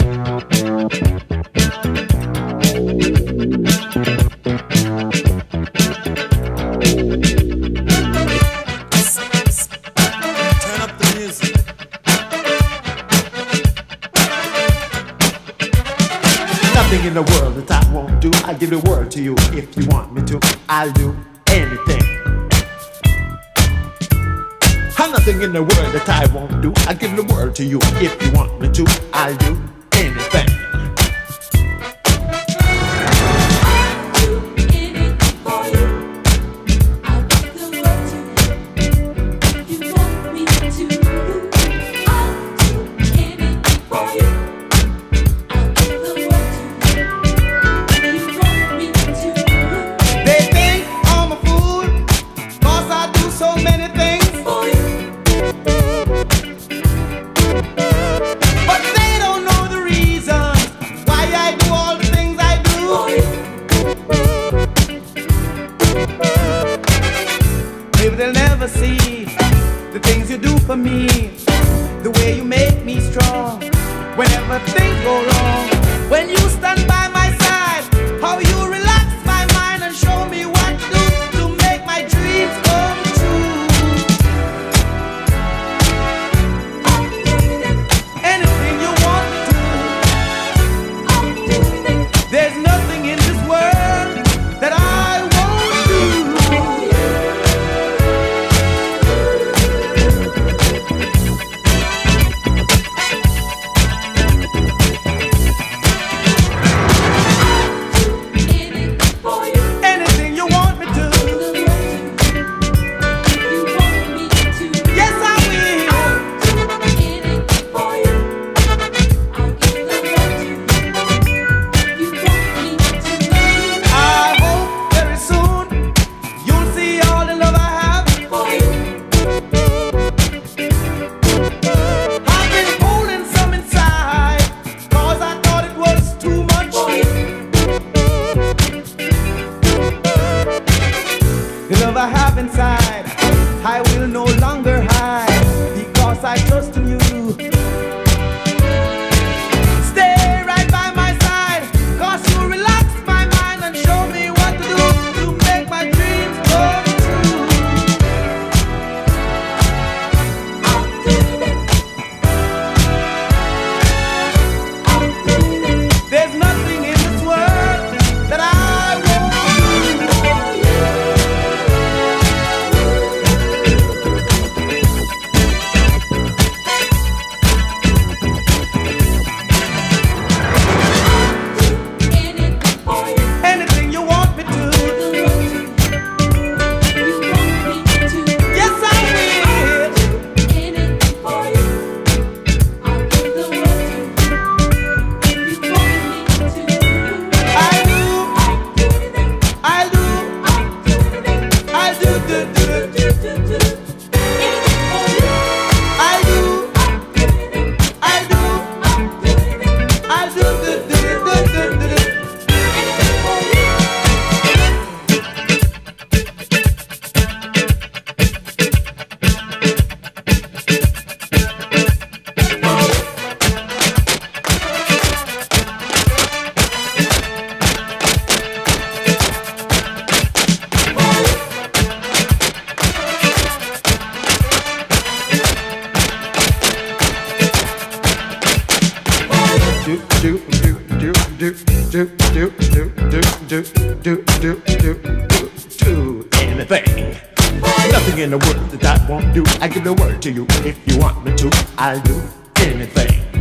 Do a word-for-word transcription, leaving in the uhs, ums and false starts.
In the world that I won't do, I'll give the world to you. If you want me to, I'll do anything. I'm nothing in the world that I won't do. I'll give the world to you. If you want me to, I'll do anything. They'll never see the things you do for me, the way you make me strong whenever things go wrong. When you stand by my side, how you relax my mind and show me what to do to make my dreams come true. Anything you want to do, there's nothing in this world that I won't do. The love I have inside, I will no longer hide, because I trust in you. Stay right by my side, cause you relax my mind and show me what to do to make my dreams come true. I'll do it. I'll do it. There's nothing in this world that I won't do. do do do do do do do do do do do do do anything. Nothing in the world that I won't do. I give the word to you. If you want me to, I'll do anything.